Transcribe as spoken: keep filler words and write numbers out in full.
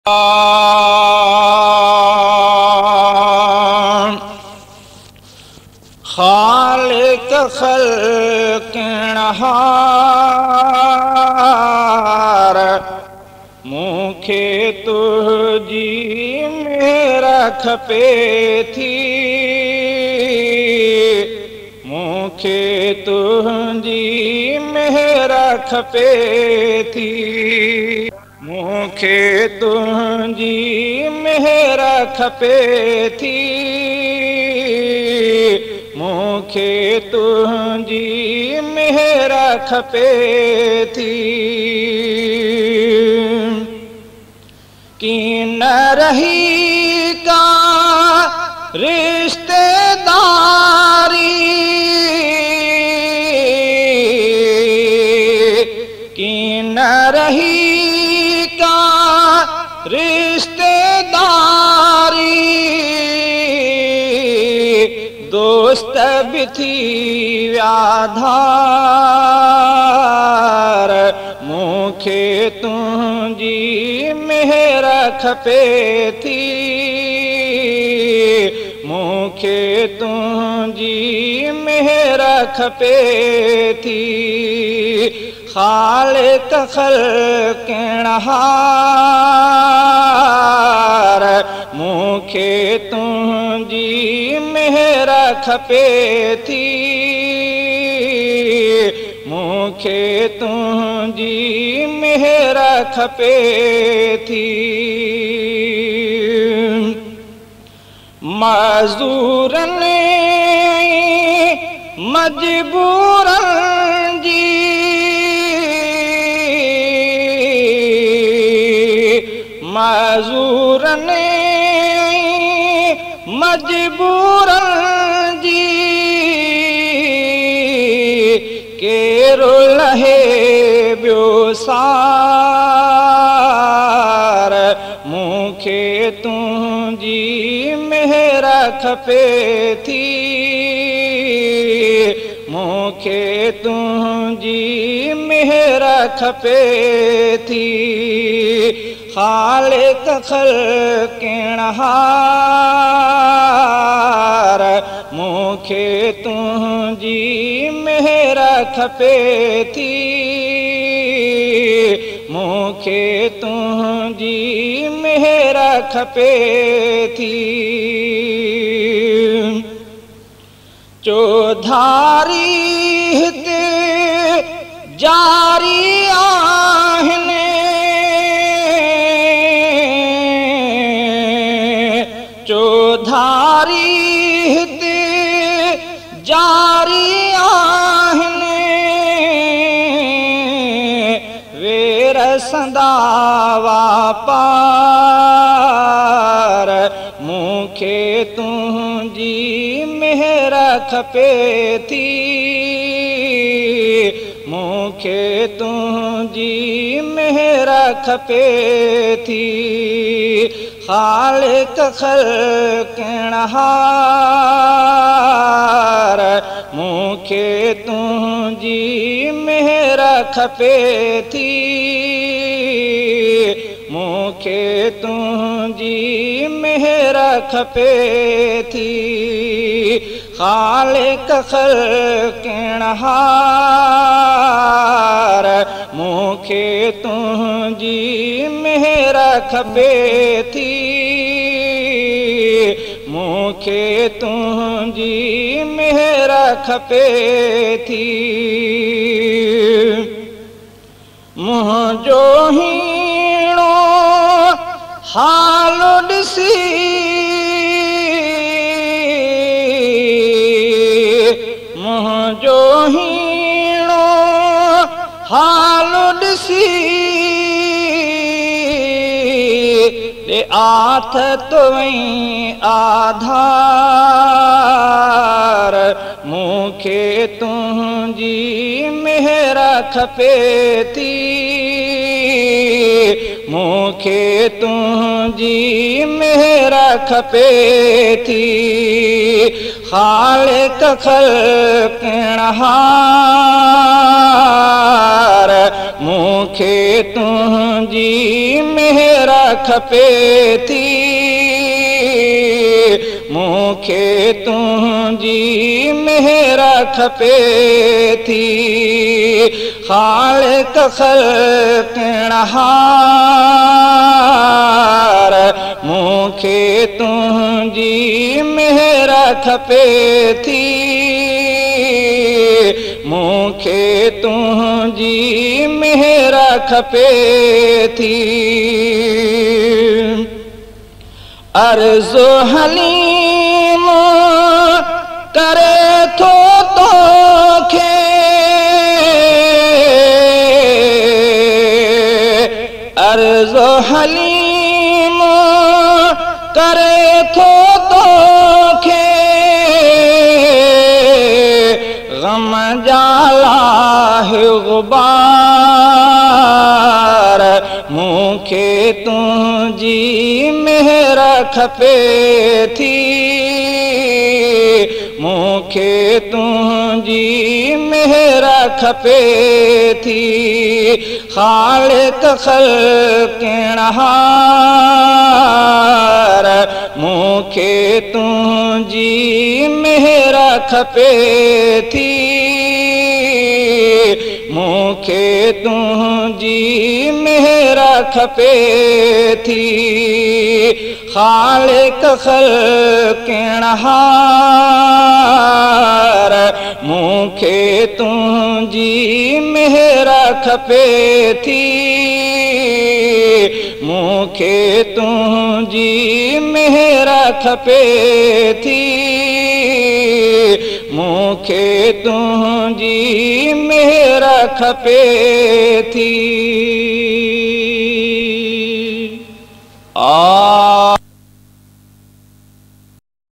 खालिक खल्क़िणहार मूंखे तुंहिंजी मेहर खपे थी, मूंखे तुंहिंजी मेहर खपे थी, मूंखे तुंहिंजी मेहर खपे थी, मूंखे तुंहिंजी मेहर खपे थी। कीन रही का रिश्तेदारी, कीन रही का रिश्तेदारी, दोस्त भी थी व्याधार, मूंखे तुंहिंजी मेहर खपे थी, मूंखे तुंहिंजी मेहर खपे थी। खालिक खल्क़िणहार मूंखे तुंहिंजी मेहर खपे थी, मूंखे तुंहिंजी मेहर खपे थी। मज़दूरनि मजबूरनि जी मज़दूरनि मजबूरनि जी केरो लहे ॿियो सार, मूंखे तुंहिंजी मेहर खपे थी, मूंखे तुंहिंजी मेहर खपे थी। खालिक खल्क़िणहार मूंखे तुंहिंजी मेहर खपे थी, मूंखे तुंहिंजी मेहर खपे थी। चौधारी हिते जारी आहिनि, चौधारी हिते जारी आहिनि, वेरसंदा वापार, मूंखे तुंहिंजी मेहर खपे थी, मूंखे तुंहिंजी मेहर खपे थी। खालिक खल्क़िणहार मूंखे तुंहिंजी मेहर खपे थी, मूंखे तुंहिंजी मेहर खपे थी। खालिक खल्क़िणहार मूंखे तुंहिंजी मेहर खपे थी, मूंखे तुंहिंजी मेहर खपे थी। मुंहिंजो हीणो हाल ॾिसी मुंहिंजो हीणो हाल ॾिसी ॾे आथ तुई आधार, मूंखे तुंहिंजी मेहर खपे थी, मूंखे तुंहिंजी मेहर खपे थी ख़ालिक़ ख़ल्क़िणहार मूंखे तुंहिंजी मेहर खपे थी मूंखे तुंहिंजी मेहर खपे थी ख़ालिक़ ख़ल्क़िणहार मूंखे तुंहिंजी मेहर खपे थी मूंखे तुंहिंजी मेहर खपे थी अर्ज़ु हलीम करे थो तोखे अर्ज़ु हलीम करे थो तोखे ग़म जालाहे ग़ुबार मूंखे तुंहिंजी मेहर खपे थी मूंखे तुंहिंजी मेहर खपे थी ख़ालिक़ ख़ल्क़िणहार मूंखे तुंहिंजी मेहर खपे थी मूंखे तुंहिंजी मेहर खपे थी ख़ालिक़ ख़ल्क़िणहार मूंखे तुंहिंजी मेहर खपे थी मूंखे तुंहिंजी मेहर खपे थी मूंखे तुंहिंजी मेहर खपे थी आ